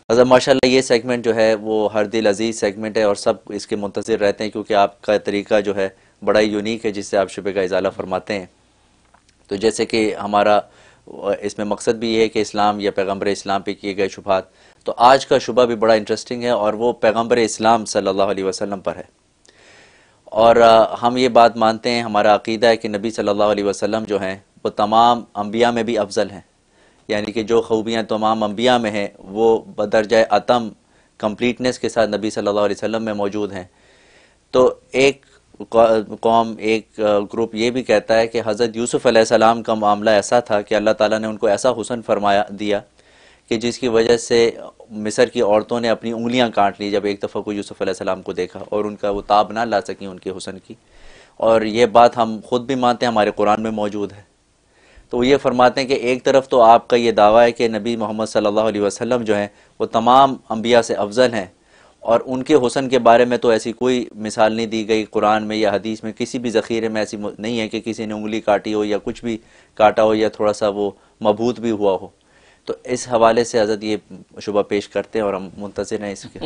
حضرت ماشاءاللہ یہ سیگمنٹ جو ہے وہ ہر دل عزیز سیگمنٹ ہے اور سب اس کے منتظر رہتے ہیں، کیونکہ آپ کا طریقہ جو ہے بڑا ہی یونیک ہے جس سے آپ شبہ کا ازالہ فرماتے ہیں۔ تو جیسے کہ ہمارا اس میں مقصد بھی یہ ہے کہ اسلام یا پیغمبر اسلام پہ کیے گئے شبہات، تو آج کا شبہ بھی بڑا انٹرسٹنگ ہے اور وہ پیغمبر اسلام صلی اللہ علیہ وسلم پر ہے۔ اور ہم یہ بات مانتے ہیں، ہمارا عقیدہ ہے کہ نبی صلی اللہ علیہ وسلم جو ہیں وہ تمام انبیاء میں بھی افضل ہیں، یعنی کہ جو خوبیاں تمام انبیاء میں ہیں وہ بدرجہ اتم کمپلیٹنس کے ساتھ نبی صلی اللہ علیہ وسلم میں موجود ہیں۔ تو ایک قوم، ایک گروپ یہ بھی کہتا ہے کہ حضرت یوسف علیہ السلام کا معاملہ ایسا تھا کہ اللہ تعالیٰ نے ان کو ایسا حسن فرمایا دیا کہ جس کی وجہ سے مصر کی عورتوں نے اپنی انگلیاں کاٹ لی جب ایک دفعہ کو یوسف علیہ السلام کو دیکھا، اور ان کا وہ تاب نہ لا سکیں ان کے حسن کی۔ اور یہ بات ہم خود بھی مانتے ہیں، ہمارے قرآن میں موجود ہے۔ تو وہ یہ فرماتے ہیں کہ ایک طرف تو آپ کا یہ دعویٰ ہے کہ نبی محمد صلی اللہ علیہ وسلم جو ہیں وہ تمام انبیاء سے افضل ہیں، اور ان کے حسن کے بارے میں تو ایسی کوئی مثال نہیں دی گئی قرآن میں یا حدیث میں، کسی بھی ذخیرے میں ایسی نہیں ہے کہ کسی نے انگلی کاٹی ہو یا کچھ بھی کاٹا ہو یا تھوڑا سا وہ مبہوت بھی ہوا ہو۔ تو اس حوالے سے حضرت یہ شبہ پیش کرتے ہیں اور ہم منتظر ہیں اس کے۔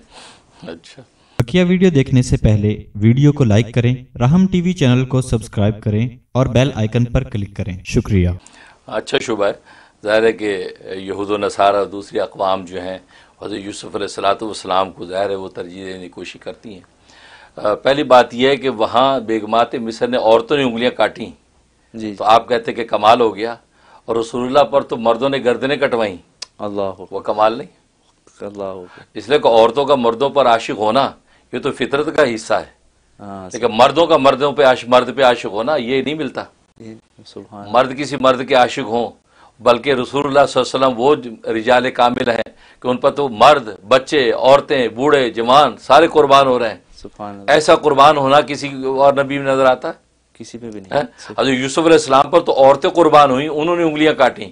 اچھا، بقیہ ویڈیو دیکھنے سے پہلے ویڈیو کو لائک کریں، رحم ٹی وی چینل کو سبسکرائب کریں اور بیل آئیکن پر کلک کریں۔ شکریہ۔ اچھا شبہ ہے۔ ظاہر ہے کہ یہود و نصارہ اور دوسری اقوام جو ہیں حضرت یوسف علیہ السلام کو ظاہر ہے وہ ترجیح دینے کی کوشش کرتی ہیں۔ پہلی بات یہ ہے کہ وہاں بیگمات مصر نے عورتوں نے انگلیاں کاٹیں، جی تو آپ کہتے کہ کمال ہو گیا، اور رسول اللہ پر تو مردوں نے گردنیں کٹوائیں، اللہ وہ کمال نہیں؟ اللہ اس لیے کہ عورتوں کا مردوں پر عاشق ہونا یہ تو فطرت کا حصہ ہے، ہاں لیکن مردوں کا مرد پہ عاشق ہونا یہ نہیں ملتا۔ سبحان مرد کسی مرد کے عاشق ہوں، بلکہ رسول اللہ صلی اللہ علیہ وسلم وہ رجال کامل ہیں کہ ان پر تو مرد، بچے، عورتیں، بوڑھے، جوان سارے قربان ہو رہے ہیں۔ سبحان اللہ، ایسا قربان ہونا کسی اور نبی میں نظر آتا ہے؟ کسی پہ بھی نہیں۔ حضرت یوسف علیہ السلام پر تو عورتیں قربان ہوئیں، انہوں نے انگلیاں کاٹیں۔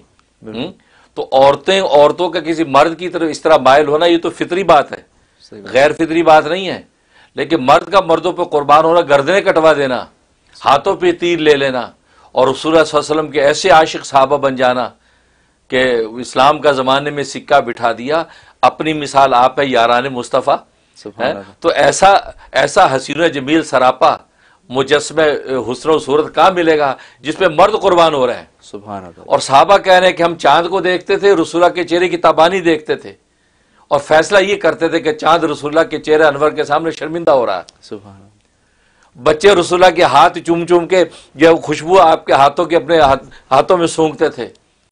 تو عورتوں کا کسی مرد کی طرف اس طرح مائل ہونا یہ تو فطری بات ہے، غیر فطری بات نہیں ہے۔ لیکن مرد کا مردوں پہ قربان ہونا، گردنیں کٹوا دینا، ہاتھوں پہ تیر لے لینا، اور رسول اللہ صلی اللہ علیہ وسلم کے ایسے عاشق صحابہ بن جانا کہ اسلام کا زمانے میں سکہ بٹھا دیا، اپنی مثال آپ ہے یاران مصطفیٰ۔ تو ایسا حسین و جمیل سراپا مجسمہ حسن و صورت کہاں ملے گا جس پہ مرد قربان ہو رہے ہیں؟ سبحان اللہ۔ اور صحابہ کہہ رہے ہیں کہ ہم چاند کو دیکھتے تھے، رسول اللہ کے چہرے کی تابانی دیکھتے تھے، اور فیصلہ یہ کرتے تھے کہ چاند رسول اللہ کے چہرے انور کے سامنے شرمندہ ہو رہا ہے۔ سبحان اللہ۔ بچے رسول اللہ کے ہاتھ چوم چوم کے جو خوشبو آپ کے ہاتھوں کے اپنے ہاتھوں میں سونگھتے تھے،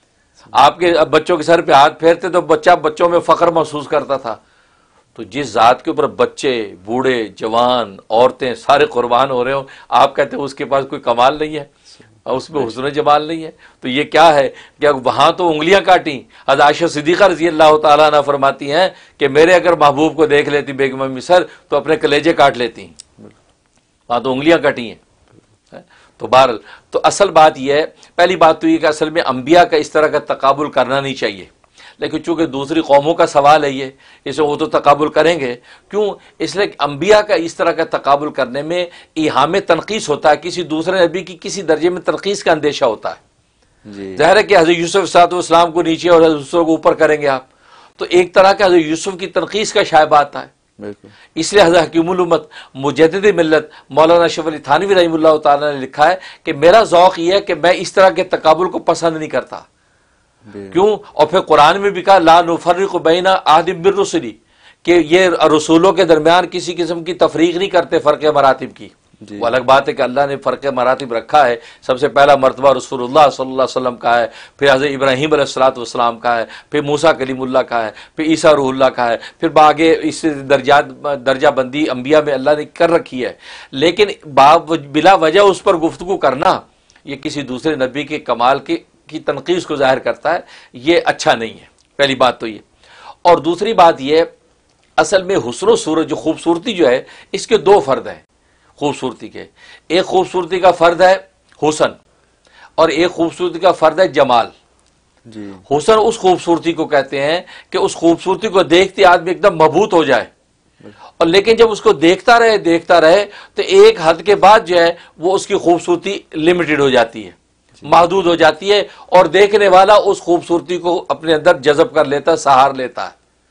آپ کے بچوں کے سر پہ ہاتھ پھیرتے تو بچہ بچوں میں فخر محسوس کرتا تھا۔ تو جس ذات کے اوپر بچے، بوڑھے، جوان، عورتیں سارے قربان ہو رہے ہوں، آپ کہتے ہیں اس کے پاس کوئی کمال نہیں ہے اور اس میں حسن و جمال نہیں ہے؟ تو یہ کیا ہے کہ وہاں تو انگلیاں کاٹیں۔ حضرت عائشہ صدیقہ رضی اللہ تعالیٰ عنہ فرماتی ہیں کہ میرے اگر محبوب کو دیکھ لیتی بیگم مصر تو اپنے کلیجے کاٹ لیتی، وہاں تو انگلیاں کٹی ہیں۔ تو بہرحال تو اصل بات یہ ہے، پہلی بات تو یہ کہ اصل میں انبیاء کا اس طرح کا تقابل کرنا نہیں چاہیے، لیکن چونکہ دوسری قوموں کا سوال ہے یہ، اسے وہ تو تقابل کریں گے کیوں؟ اس لیے کہ انبیاء کا اس طرح کا تقابل کرنے میں ایہام تنقیص ہوتا ہے، کسی دوسرے نبی کی کسی درجے میں تنقیص کا اندیشہ ہوتا ہے۔ ظاہر ہے کہ حضرت یوسف علیہ السلام کو نیچے اور حضرت یوسف کو اوپر کریں گے آپ، تو ایک طرح کا حضرت یوسف کی تنقیص کا شائبہ آتا ہے۔ اس لیے حضرت حکیم الامت مجدد ملت مولانا اشرف علی تھانوی رحمہ اللہ تعالیٰ نے لکھا ہے کہ میرا ذوق یہ ہے کہ میں اس طرح کے تقابل کو پسند نہیں کرتا۔ کیوں؟ اور پھر قرآن میں بھی کہا لا نفرق بین احد من رسلی، کہ یہ رسولوں کے درمیان کسی قسم کی تفریق نہیں کرتے فرق مراتب کی۔ وہ الگ بات ہے کہ اللہ نے فرق مراتب رکھا ہے، سب سے پہلا مرتبہ رسول اللہ صلی اللہ علیہ وسلم کا ہے، پھر حضرت ابراہیم علیہ السلام کا ہے، پھر موسیٰ کلیم اللہ کا ہے، پھر عیسیٰ روح اللہ کا ہے، پھر آگے اس درجہ بندی انبیاء میں اللہ نے کر رکھی ہے۔ لیکن بلا وجہ اس پر گفتگو کرنا یہ کسی دوسرے نبی کے کمال کی تنقیص کو ظاہر کرتا ہے، یہ اچھا نہیں ہے۔ پہلی بات تو یہ، اور دوسری بات یہ اصل میں حسن و صورت جو خوبصورتی جو ہے اس کے دو فرد ہیں خوبصورتی کے، ایک خوبصورتی کا فرد ہے حسن اور ایک خوبصورتی کا فرد ہے جمال۔ حسن اس خوبصورتی کو کہتے ہیں کہ اس خوبصورتی کو دیکھتے آدمی ایک دم مبہوت ہو جائے، اور لیکن جب اس کو دیکھتا رہے تو ایک حد کے بعد جو ہے وہ اس کی خوبصورتی لمیٹڈ ہو جاتی ہے، محدود ہو جاتی ہے، اور دیکھنے والا اس خوبصورتی کو اپنے اندر جذب کر لیتا ہے، سہار لیتا ہے۔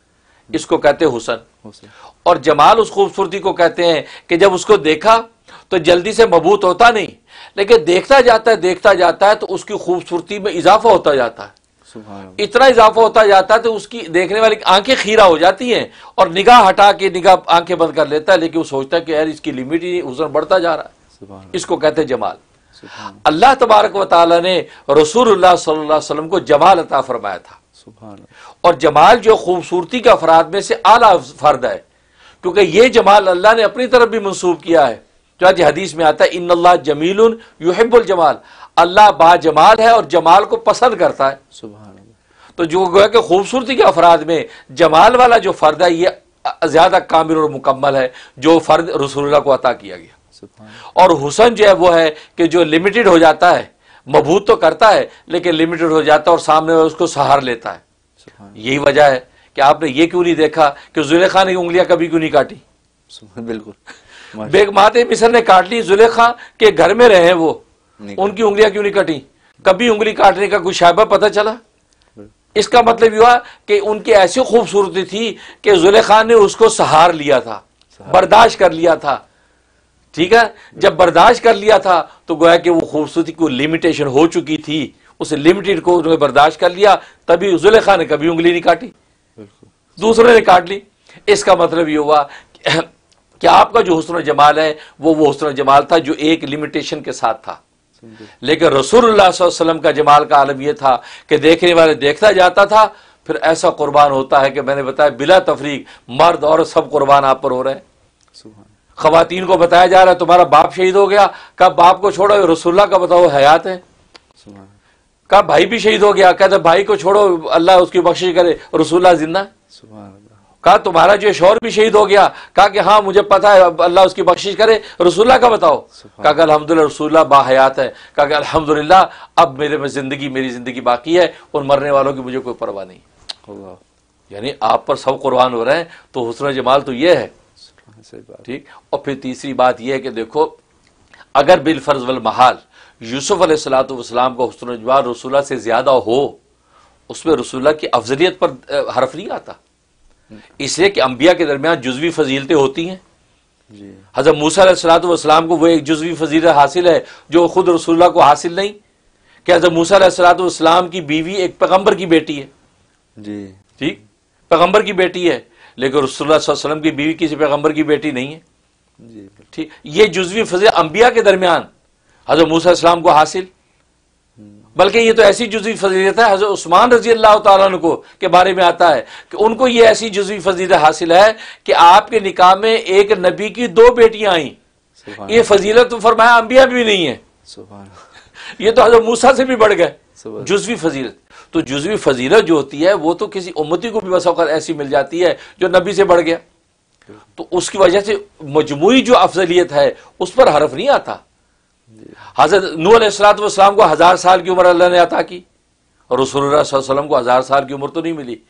اس کو کہتے ہیں حسن. حسن. اور جمال اس خوبصورتی کو کہتے ہیں کہ جب اس کو دیکھا تو جلدی سے مبہوت ہوتا نہیں، لیکن دیکھتا جاتا ہے تو اس کی خوبصورتی میں اضافہ ہوتا جاتا ہے. اتنا اضافہ ہوتا جاتا ہے تو اس کی دیکھنے والی آنکھیں خیرہ ہو جاتی ہیں اور نگاہ ہٹا کے نگاہ آنکھیں بند کر لیتا ہے، لیکن وہ سوچتا ہے کہ یار اس کی لمٹ ہی حسن بڑھتا جا رہا ہے. اس کو کہتے ہیں جمال. اللہ تبارک و تعالی نے رسول اللہ صلی اللہ علیہ وسلم کو جمال عطا فرمایا تھا. اور جمال جو خوبصورتی کا افراد میں سے اعلیٰ فرد ہے، کیونکہ یہ جمال اللہ نے اپنی طرف بھی منسوب کیا ہے. جو حدیث میں آتا ہے ان اللہ جمیل یحب الجمال، اللہ با جمال ہے اور جمال کو پسند کرتا ہے. سبحان اللہ. تو جو گویا کہ خوبصورتی کے افراد میں جمال والا جو فرد ہے یہ زیادہ کامل اور مکمل ہے جو فرد رسول اللہ کو عطا کیا گیا. اور حسن جو ہے وہ ہے کہ جو لمیٹڈ ہو جاتا ہے، مبہوت تو کرتا ہے لیکن لمیٹڈ ہو جاتا ہے اور سامنے اس کو سہار لیتا ہے. یہی وجہ ہے کہ آپ نے یہ کیوں نہیں دیکھا کہ زلیخا نے انگلیاں کبھی کیوں نہیں کاٹی؟ بالکل. بیگمات مصر نے کاٹ لی، زلیخا کے گھر میں رہے وہ، ان کی انگلیاں کیوں نہیں کٹی؟ کبھی انگلی کاٹنے کا کوئی شائبہ پتہ چلا؟ اس کا مطلب یہ ہوا کہ ان کی ایسی خوبصورتی تھی کہ زلیخا نے اس کو سہار لیا تھا، برداشت کر لیا تھا. ٹھیک ہے، جب برداشت کر لیا تھا تو گویا کہ وہ خوبصورتی کو لمیٹیشن ہو چکی تھی، اس لمیٹڈ کو انہوں نے برداشت کر لیا، تبھی زلیخا نے کبھی انگلی نہیں کاٹی، دوسرے نے کاٹ لی. اس کا مطلب یہ ہوا کہ آپ کا جو حسن و جمال ہے وہ حسن و جمال تھا جو ایک لمیٹیشن کے ساتھ تھا. لیکن رسول اللہ صلی اللہ علیہ وسلم کا جمال کا عالم یہ تھا کہ دیکھنے والے دیکھتا جاتا تھا، پھر ایسا قربان ہوتا ہے کہ میں نے بتایا بلا تفریق مرد اور سب قربان آپ پر ہو رہے ہیں. خواتین کو بتایا جا رہا ہے تمہارا باپ شہید ہو گیا، کب باپ کو چھوڑو رسول اللہ کا بتاؤ حیات ہے. کب بھائی بھی شہید ہو گیا، کہتے بھائی کو چھوڑو اللہ اس کی بخشش کرے رسول اللہ زندہ. کہا تمہارا جو شوہر بھی شہید ہو گیا، کہا کہ ہاں مجھے پتا ہے اللہ اس کی بخشش کرے رسول اللہ کا بتاؤ. کہا کہ الحمدللہ رسول اللہ با حیات ہے. کہا کہ الحمدللہ اب میری زندگی باقی ہے، ان مرنے والوں کی مجھے کوئی پرواہ نہیں. یعنی آپ پر سب قربان ہو رہے ہیں تو حسن و جمال تو یہ ہے. ٹھیک. اور پھر تیسری بات یہ ہے کہ دیکھو اگر بالفرض والمحال یوسف علیہ الصلوۃ والسلام کا حسن و جمال رسول اللہ سے زیادہ ہو، اس میں رسول اللہ کی افضلیت پر حرف نہیں آتا، اس لیے کہ انبیاء کے درمیان جزوی فضیلتیں ہوتی ہیں. حضرت موسیٰ علیہ الصلوۃ والسلام کو وہ ایک جزوی فضیلت حاصل ہے جو خود رسول اللہ کو حاصل نہیں، کہ حضرت موسیٰ علیہ الصلوۃ والسلام کی بیوی ایک پیغمبر کی بیٹی ہے. جی ٹھیک، پیغمبر کی بیٹی ہے، لیکن رسول اللہ صلی اللہ علیہ وسلم کی بیوی کسی پیغمبر کی بیٹی نہیں ہے. ٹھیک، یہ جزوی فضیلت انبیاء کے درمیان حضرت موسیٰ علیہ السلام کو حاصل، بلکہ یہ تو ایسی جزوی فضیلت ہے حضرت عثمان رضی اللہ تعالیٰ عنہ کو کے بارے میں آتا ہے کہ ان کو یہ ایسی جزوی فضیلت حاصل ہے کہ آپ کے نکاح میں ایک نبی کی 2 بیٹیاں آئیں. یہ فضیلت تو فرمایا انبیاء بھی نہیں ہے، یہ تو حضرت موسیٰ سے بھی بڑھ گئے جزوی فضیلت. تو جزوی فضیلت جو ہوتی ہے وہ تو کسی امتی کو بھی بس اوقات ایسی مل جاتی ہے جو نبی سے بڑھ گیا، تو اس کی وجہ سے مجموعی جو افضلیت ہے اس پر حرف نہیں آتا. حضرت نوح علیہ الصلوۃ والسلام کو 1000 سال کی عمر اللہ نے عطا کی، اور رسول اللہ صلی اللہ علیہ وسلم کو 1000 سال کی عمر تو نہیں ملی،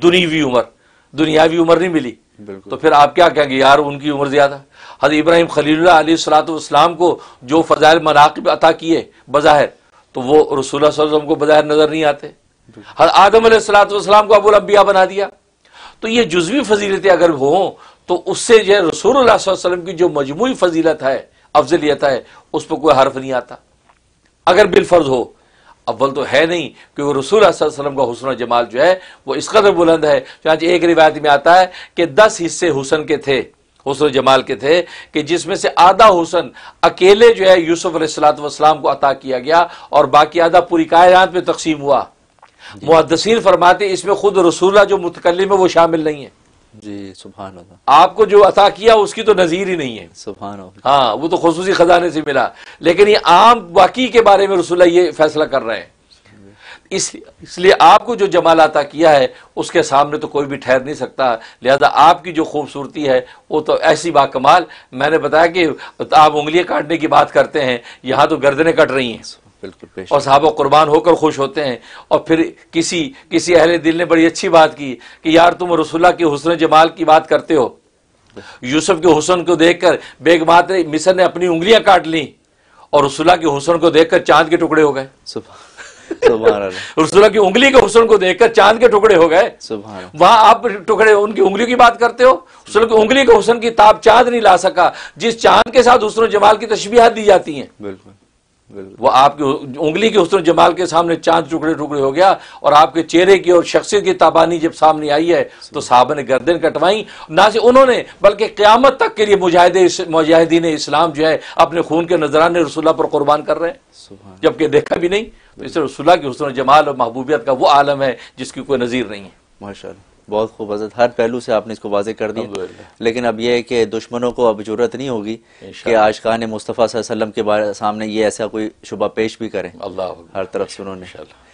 دنیاوی عمر نہیں ملی. تو پھر آپ کیا کہیں گے یار ان کی عمر زیادہ. حضرت ابراہیم خلیل اللہ علیہ الصلوۃ والسلام کو جو فضائل مناقب عطا کیے بظاہر، تو وہ رسول اللہ صلی اللہ علیہ وسلم کو بظاہر نظر نہیں آتے. حضرت آدم علیہ الصلوۃ والسلام کو ابو الانبیاء بنا دیا. تو یہ جزوی فضیلتیں اگر ہوں تو اس سے جو ہے رسول اللہ صلی اللہ علیہ وسلم کی جو مجموعی فضیلت ہے افضلیت ہے اس پہ کوئی حرف نہیں آتا اگر بالفرض ہو. اول تو ہے نہیں کہ وہ رسول اللہ صلی اللہ علیہ وسلم کا حسن و جمال جو ہے وہ اس قدر بلند ہے. چنانچہ ایک روایت میں آتا ہے کہ 10 حصے حسن کے تھے، حسن و جمال کے تھے، کہ جس میں سے آدھا حسن اکیلے جو ہے یوسف علیہ الصلوۃ والسلام کو عطا کیا گیا اور باقی آدھا پوری کائنات میں تقسیم ہوا. محدثین فرماتے اس میں خود رسول اللہ جو متکلم ہے وہ شامل نہیں ہے. جی سبحان اللہ. آپ کو جو عطا کیا اس کی تو نظیر ہی نہیں ہے. سبحان اللہ. ہاں وہ تو خصوصی خزانے سے ملا، لیکن یہ عام باقی کے بارے میں رسول اللہ یہ فیصلہ کر رہے ہیں. اس لیے آپ کو جو جمال عطا کیا ہے اس کے سامنے تو کوئی بھی ٹھہر نہیں سکتا. لہذا آپ کی جو خوبصورتی ہے وہ تو ایسی با کمال. میں نے بتایا کہ آپ انگلیاں کاٹنے کی بات کرتے ہیں، یہاں تو گردنیں کٹ رہی ہیں بالکل، اور صحابہ قربان ہو کر خوش ہوتے ہیں. اور پھر کسی اہل دل نے بڑی اچھی بات کی کہ یار تم رسول اللہ کے حسن جمال کی بات کرتے ہو، یوسف کے حسن کو دیکھ کر بیگمات مصر نے اپنی انگلیاں کاٹ لیں اور رسول اللہ کے حسن کو دیکھ کر چاند کے ٹکڑے ہو گئے. سبحان اللہ، رسول اللہ کی انگلی کے حسن کو دیکھ کر چاند کے ٹکڑے ہو گئے. سبحان اللہ. وہاں آپ ٹکڑے ان کی انگلیوں کی بات کرتے ہو. رسول اللہ کی انگلی کے حسن کی تاب چاند نہیں لا سکا، جس چاند کے ساتھ حسن و جمال کی تشبیہات دی جاتی ہیں. بالکل بالکل. وہ آپ کی انگلی کے حسن و جمال کے سامنے چاند ٹکڑے ٹکڑے ہو گیا. اور آپ کے چہرے کی اور شخصیت کی تابانی جب سامنے آئی ہے تو صحابہ نے گردن کٹوائیں. نہ صرف انہوں نے بلکہ قیامت تک کے لیے مجاہدین اسلام جو ہے اپنے خون کے نذرانے رسول اللہ پر قربان کر رہے ہیں، سبحان اللہ. جبکہ دیکھا بھی نہیں. تو اس رسول اللہ کی حسن و جمال اور محبوبیت کا وہ عالم ہے جس کی کوئی نظیر نہیں ہے. ماشاء اللہ، بہت خوب حضرت، ہر پہلو سے آپ نے اس کو واضح کر دیا. الحمدللہ. لیکن اب یہ ہے کہ دشمنوں کو اب ضرورت نہیں ہوگی کہ عاشقان مصطفیٰ صلی اللہ علیہ وسلم کے سامنے یہ ایسا کوئی شبہ پیش بھی کریں. اللہ ہر طرف سے انہوں نے